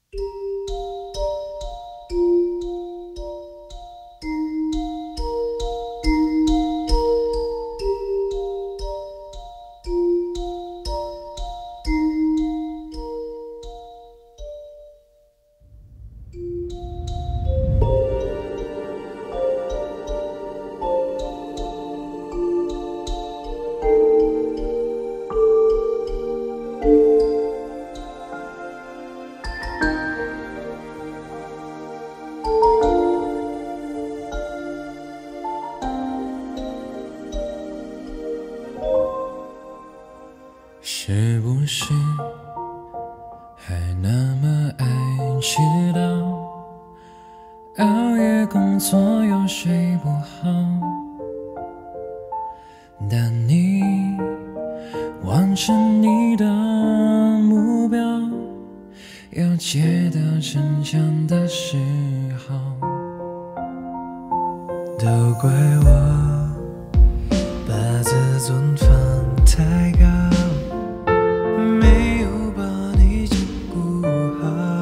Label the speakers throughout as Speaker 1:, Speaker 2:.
Speaker 1: 是不是还那么爱迟到？熬夜工作又睡不好，但你完成你的目标，要接到逞强的时候，
Speaker 2: 都怪我把自尊放太高，没有把你照顾好。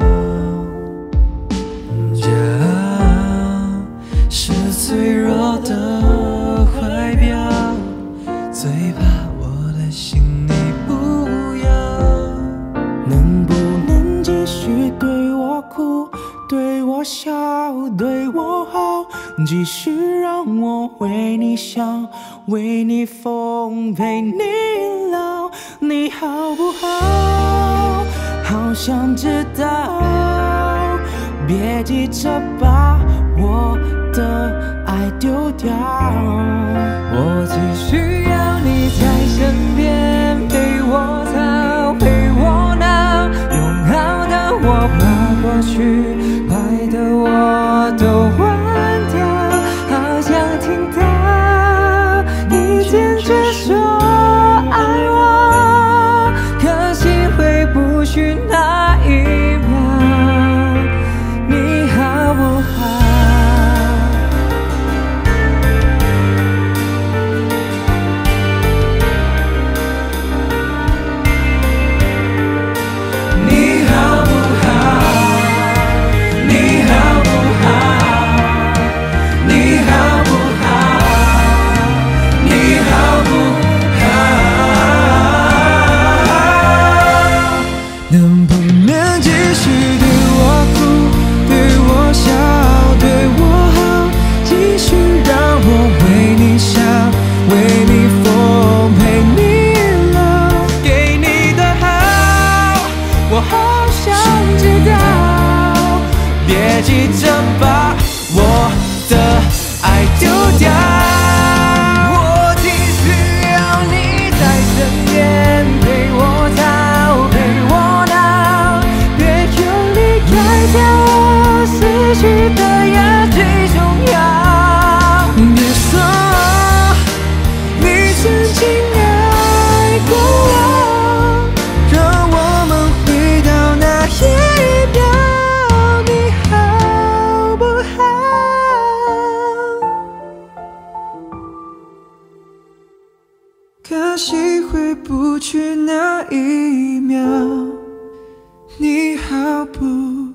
Speaker 2: 骄傲是脆弱的怀表，最怕我的心你不要。能不能继续对我哭，对我笑，对我好，继续让我为你想，为你疯，陪你老，你好不好？好想知道，别急着把我的爱丢掉。我只需要你在身边，陪我吵，陪我闹，用好的我把过去坏的我都忘掉。好想听到你坚决说爱我，可惜回不去那一秒，你好不好？你好不好？你好不好？你好不好？你好不好？能不能继续对我哭，对我笑，对我好，继续让我为你想，为你疯，陪你老，给你的好，我好想知道，别急着把我的爱丢掉。我只需要你在身边，陪我吵，陪我闹，别用离开将我失去的呀最重要。别说你曾经爱过我，让我们回到那一秒，你好不好？可惜回不去那一秒，你好不好？